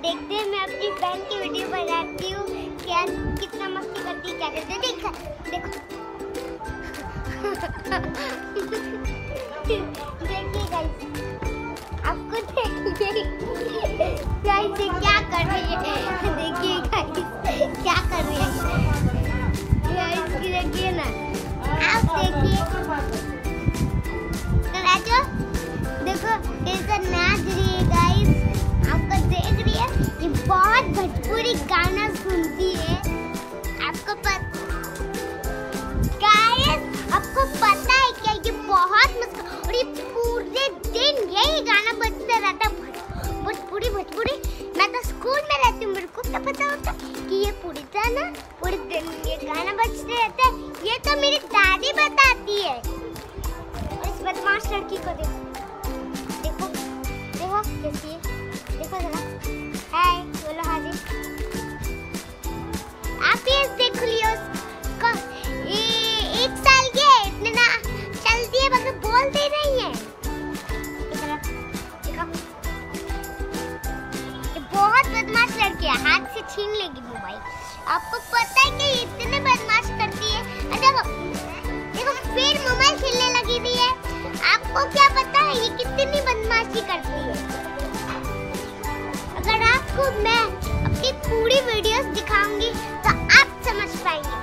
देखते हैं मैं अपनी बहन की वीडियो बनाती हूँ क्या कितना मस्ती करती है, क्या करती है। देखो देखिए गाइस, आपको देखिए गाइस ये क्या कर रही है। देखिए गाइस क्या कर रही है गाइस, देखिए ना, आप देखिए राजू, देखो कैसा नाच रही है गाइस, आपको देख रही है। ये बहुत भोजपुरी गाना सुनती है। आपको आपको पता है क्या, ये बहुत मस्त, और ये पूरे दिन यही गाना बजता रहता है, भोजपुरी। मैं तो स्कूल में रहती हूँ, मेरे को क्या पता होता कि ये पूरे दिन ये गाना बजते रहता है। ये तो मेरी दादी बताती है। इस बदमाश लड़की को देखो कैसी है, देखो जरा। हाय बोलो, हाजी आप ये देख लियो। एक साल की है, इतने ना चलती है मगर बोलती नहीं है। देखो ये बहुत बदमाश लड़की है, हाथ से छीन लेगी मोबाइल। आपको पता है कि इतने बदमाश करती है। देखो फिर मोबाइल छीनने लगी थी है। आपको क्या पता है ये कितनी बदमाशी करती है। अगर आपको मैं अपनी पूरी वीडियोस दिखाऊंगी तो आप समझ पाएंगे।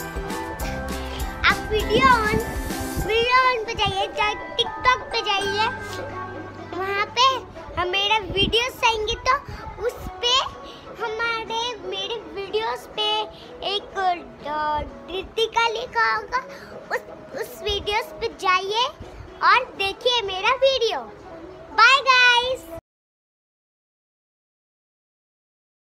आप वीडियो ऑन पे जाइए, चाहे टिकटॉक पे जाइए, वहाँ पे हम मेरे वीडियोस आएंगे तो उस पे मेरे वीडियोस पे एक ऋतिका लिखा होगा। उस वीडियोस पे जाइए और देखिए मेरा वीडियो। Bye guys.